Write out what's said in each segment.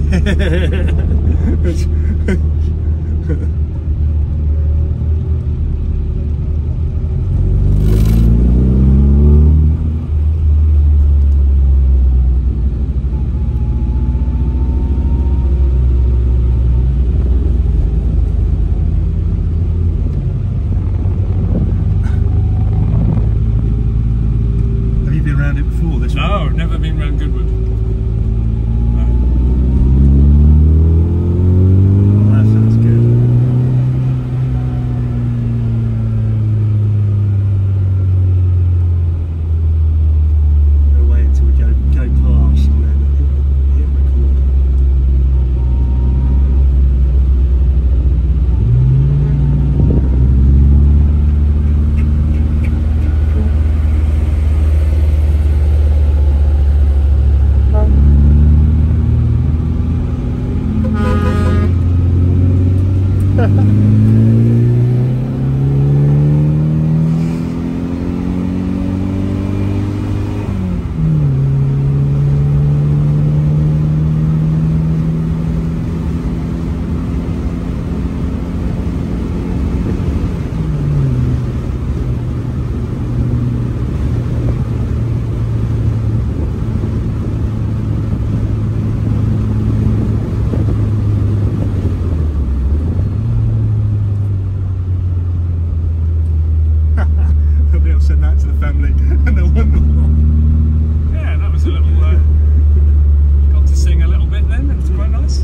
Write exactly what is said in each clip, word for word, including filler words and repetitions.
No, never been round Goodwood. No. Oh, that sounds good. We'll wait until we go go past and then hit, hit record. Send that to the family and they'll want more. Yeah, that was a little, uh, got to sing a little bit then, it was quite nice.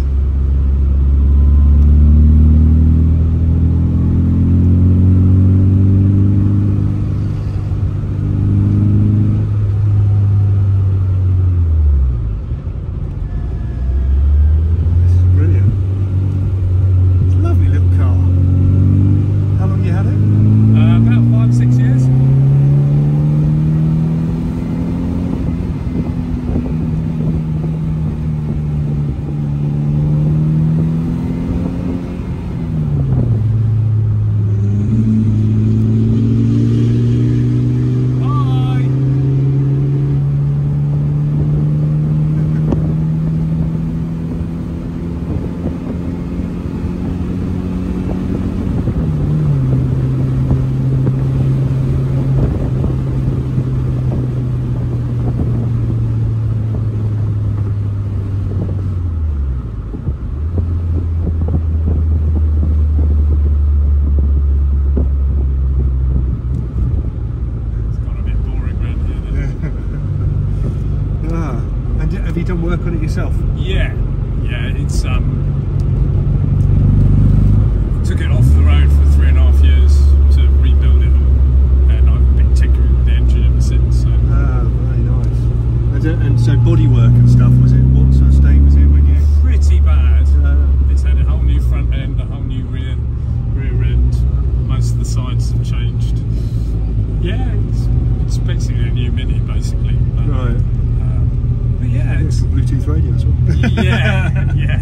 This is brilliant. It's a lovely little car. How long you had it? Uh, about five, six years. Have you done work on it yourself? Yeah, yeah, it's um took it off the road for three and a half years to rebuild it all, and I've been tinkering with the engine ever since. So. Ah, very nice. And, and so body work and stuff, was it, what sort of state was it when you? Pretty bad. Uh, it's had a whole new front end, a whole new rear rear end. Most of the sides have changed. Yeah, it's, it's basically a new Mini, basically. But, right. Um, but yeah, it's got Bluetooth radio as well. Yeah, yeah.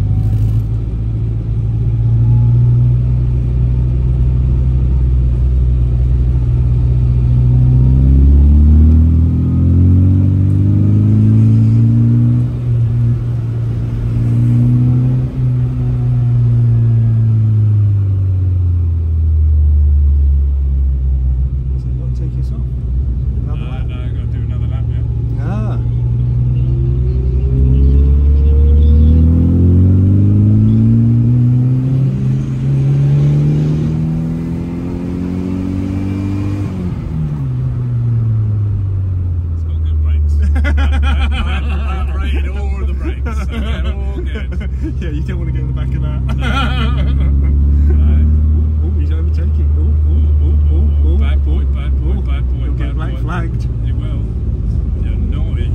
Yeah, you don't want to get in the back of that. No. Oh, he's overtaking. Oh, oh, oh, oh, oh. Bad boy, bad boy, oh. bad boy, He'll bad get black boy. flagged. He will. You're naughty.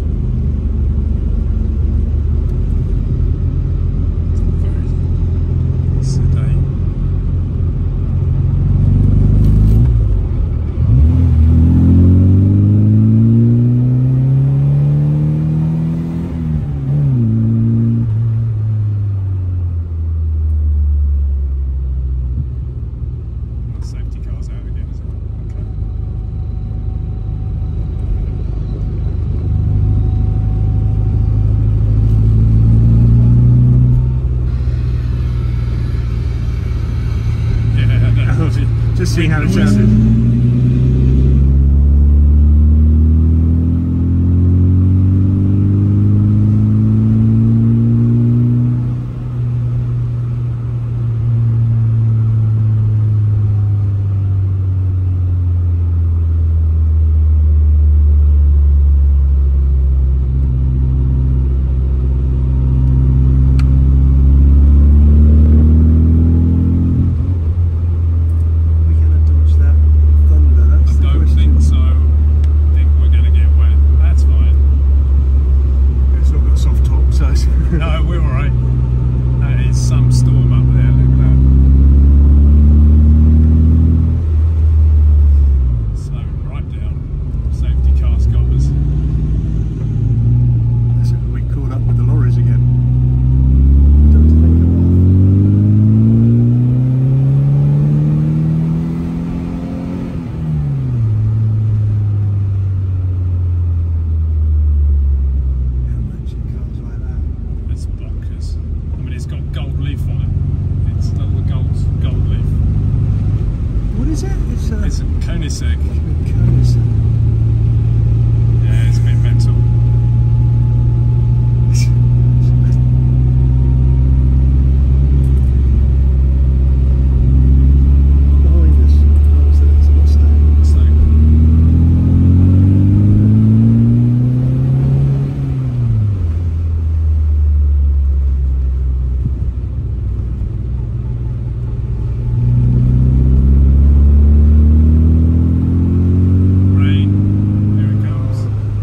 Very sedate. Safety car's out again, is it? Okay. see how it noises. sounded. No, we're alright. That is some storm up there, look at that. Slowing right down. Safety car scoffers. That's it, we caught up with the lorries again. Don't take them off. How much in cars like that? It's bonkers. I mean, it's got gold leaf on it. It's all the gold, gold leaf. What is it? It's a, It's a Koenigsegg. Koenigsegg. Yeah, it's a bit mental. Behind us, oh, so it's a Mustang. So, rain, here it comes.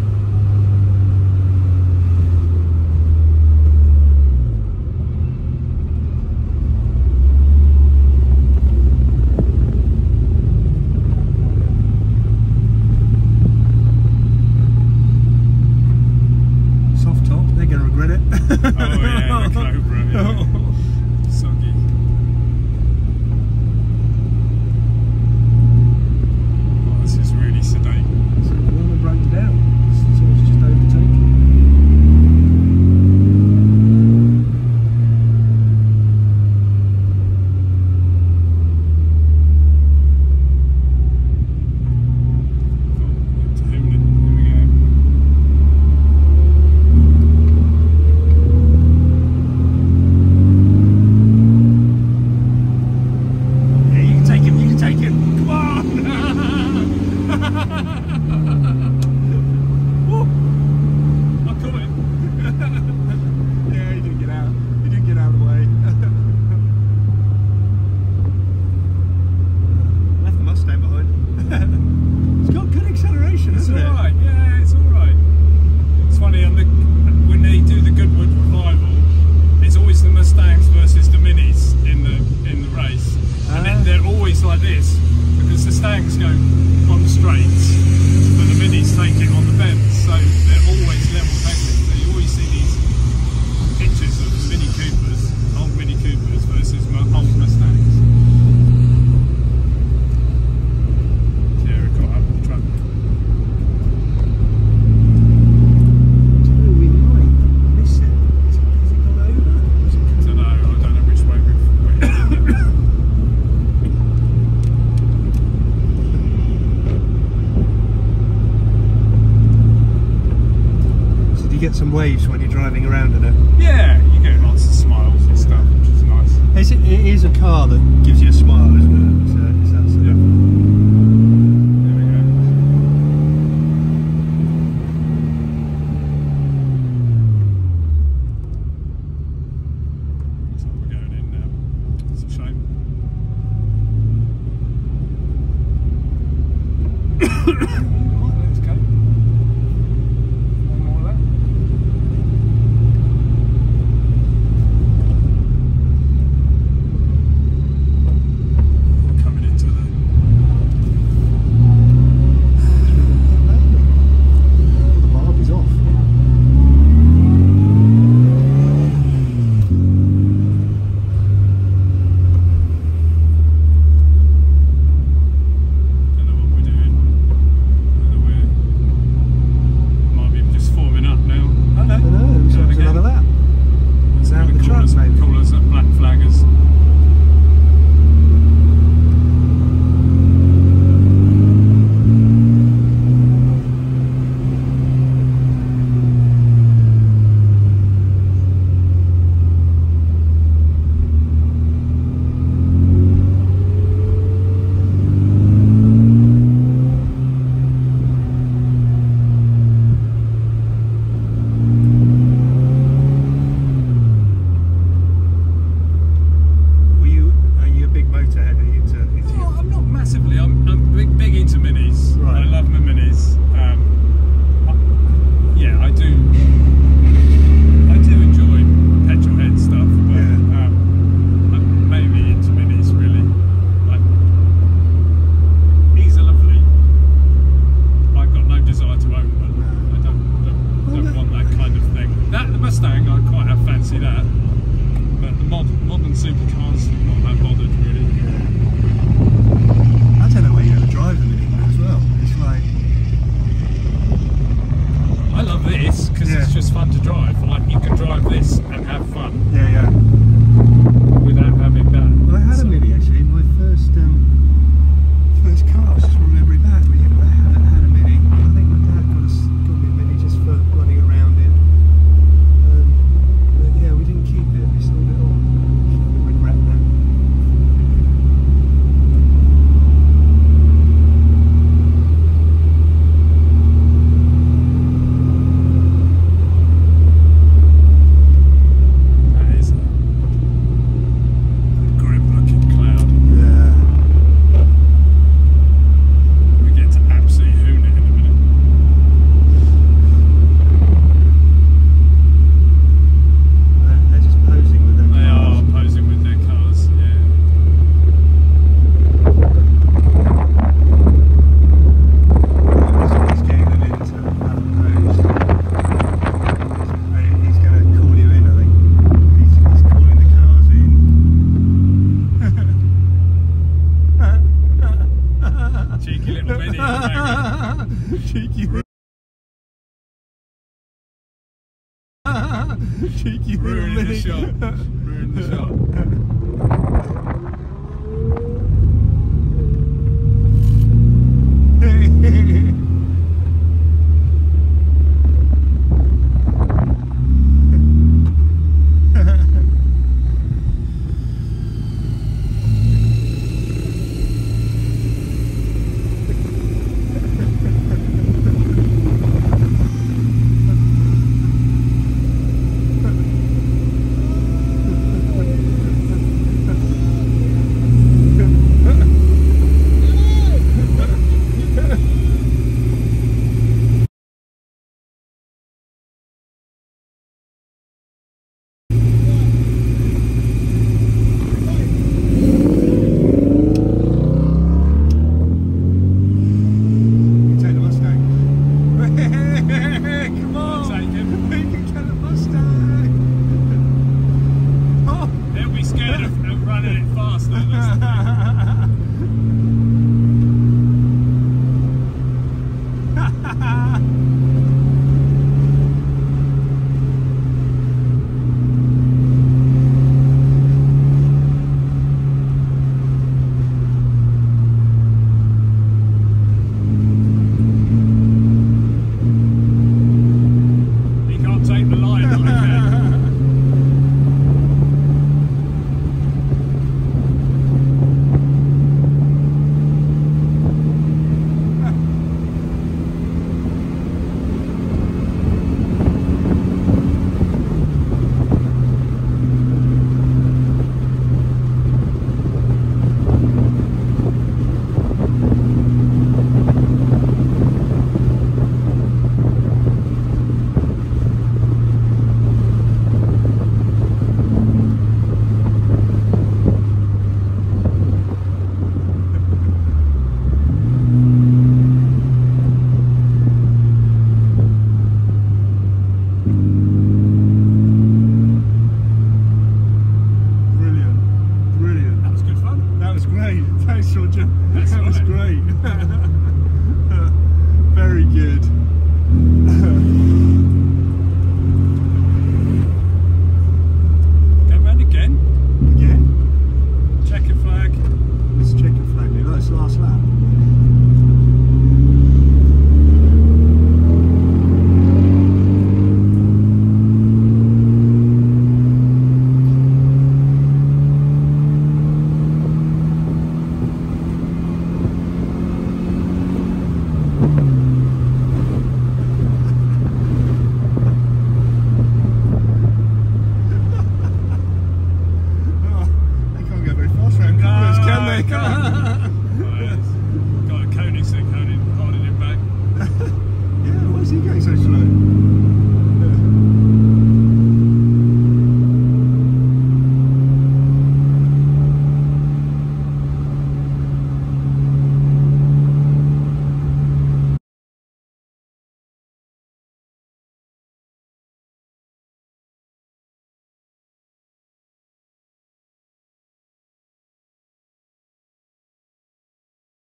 Soft top, they're going to regret it. Oh yeah, the Cobra, yeah. Soggy. Oh, this is really sedate. So the woman broke down. So it's just overtaken. Oh, to whom then? Here we go. Yeah, you can take him, you can take him. Come on! Woo. I caught it. Yeah, he didn't get out. He didn't get out of the way. Left the Mustang behind. It's got good acceleration, It's hasn't it? alright, yeah, it's alright. It's funny, on the, when they do the Goodwood revival, it's always the Mustangs versus the Minis in the in the race. And Ah. then they're always like this, because the Stangs go on the straights, but the Minis take it on the bends, so they're always level headed. So you always see these pictures of Mini Coopers, old Mini Coopers versus mu- old Mustangs. Yeah, we caught up with the truck. Do we might miss it? Has it, has it gone over? Or is it I don't coming? know, I don't know which way we've, we're heading yet. So do you get some waves when you're driving around in it? Yeah, you get lots of smiles and stuff, which is nice. Is it, it is a car that gives you a smile, isn't it? So, is that sort Yeah. of- There we go. Looks like we're going in now. It's a shame. Right, let's go. One more lap. We're coming into the Oh, the Barbie's off. don't know what we're doing. Cheeky little. Cheeky little Ruining the Mini. shot. Ruining the shot.